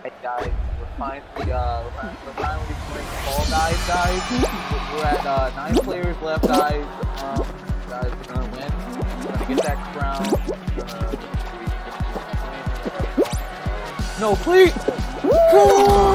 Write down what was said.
Hey guys, we're finally playing Fall Guys. We're at 9 players left, guys. Guys, we're gonna win. We're gonna get that crown. No, please! Come on!